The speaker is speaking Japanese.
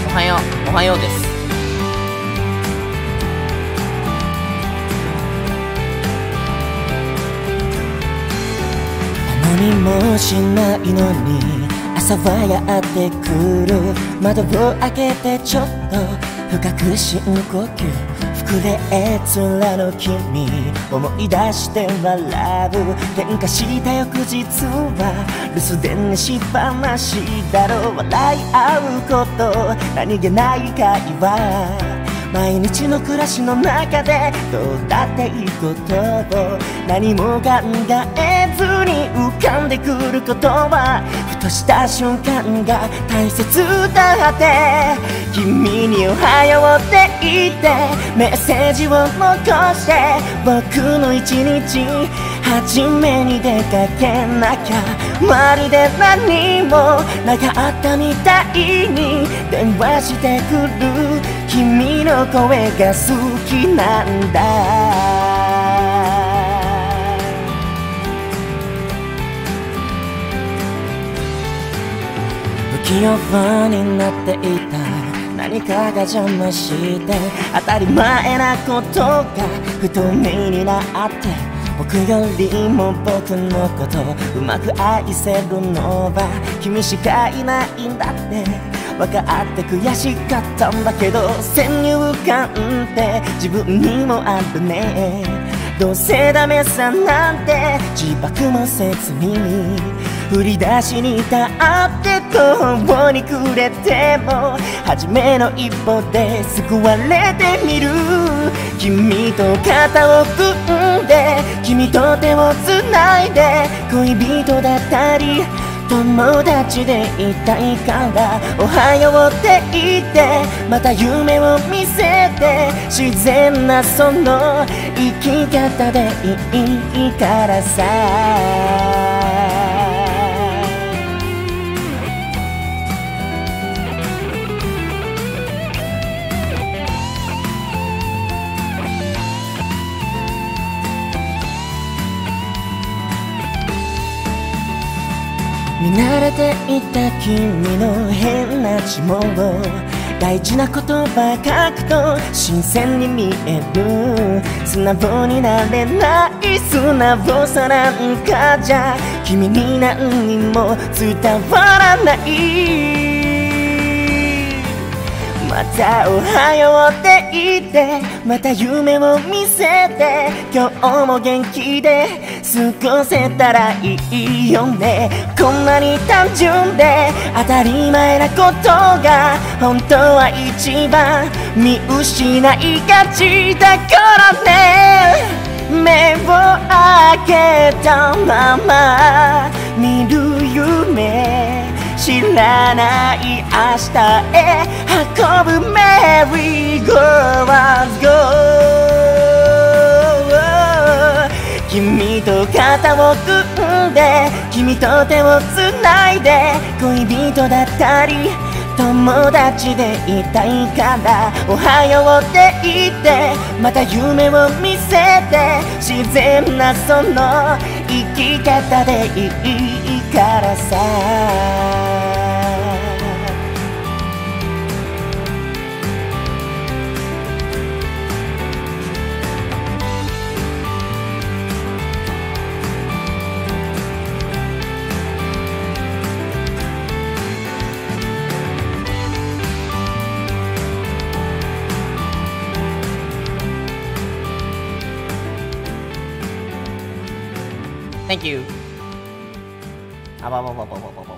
おはようです。 何もしないのに朝はやってくる。窓を開けてちょっと深く深呼吸。膨れ面の君思い出して笑う。喧嘩した翌日は留守電にしっぱなしだろう。笑い合うこと何気ない会話。毎日の暮らしの中でどうだっていいことを何も考えずに浮かんでくることはふとした瞬間が大切だって。君におはようって言ってメッセージを残して僕の一日初めに出かけなきゃ。まるで何もなかったみたいに電話してくる君の声が好きなんだ。不器用になっていた何かが邪魔して当たり前なことが不透明になって僕よりも僕のことうまく愛せるのは君しかいないんだって分かって悔しかったんだけど先入観って自分にもあるね。どうせダメさなんて自爆もせずに振り出しに立って途方に暮れても初めの一歩で救われてみる。君と肩を組んで君と手をつないで恋人だったり友達でいたいからおはようって言ってまた夢を見せて自然なその生き方でいいからさ。見慣れていた君の変な呪文大事な言葉書くと新鮮に見える。素直になれない素直さなんかじゃ君に何にも伝わらない。またおはようって言ってまた夢を見せて今日も元気で過ごせたらいいよね。こんなに単純で当たり前なことが本当は一番見失いがちだからね。目を開けたまま見る夢知らない明日へ運ぶメリーゴーランド。君と肩を組んで君と手をつないで恋人だったり友達でいたいからおはようって言ってまた夢を見せて自然なその生き方でいいからさ。 Thank you. あばばばばばばば。